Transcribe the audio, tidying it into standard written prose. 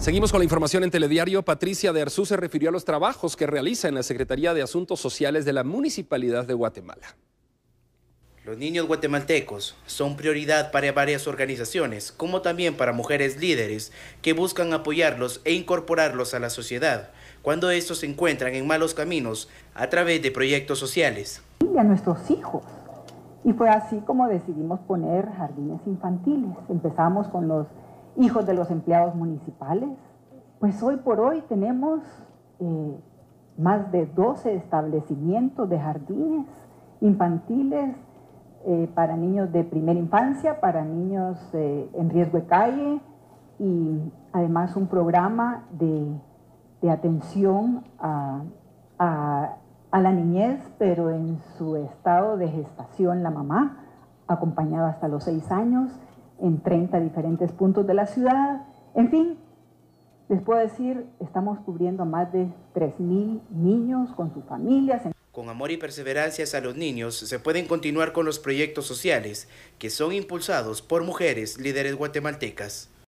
Seguimos con la información en Telediario. Patricia de Arzú se refirió a los trabajos que realiza en la Secretaría de Asuntos Sociales de la Municipalidad de Guatemala. Los niños guatemaltecos son prioridad para varias organizaciones, como también para mujeres líderes que buscan apoyarlos e incorporarlos a la sociedad cuando estos se encuentran en malos caminos a través de proyectos sociales. Y a nuestros hijos. Y fue así como decidimos poner jardines infantiles. Empezamos con los hijos de los empleados municipales. Pues hoy por hoy tenemos más de 12 establecimientos de jardines infantiles para niños de primera infancia, para niños en riesgo de calle y además un programa de atención a la niñez, pero en su estado de gestación la mamá, acompañada hasta los 6 años, en 30 diferentes puntos de la ciudad. En fin, les puedo decir, estamos cubriendo a más de 3,000 niños con sus familias. Con amor y perseverancia a los niños se pueden continuar con los proyectos sociales que son impulsados por mujeres líderes guatemaltecas.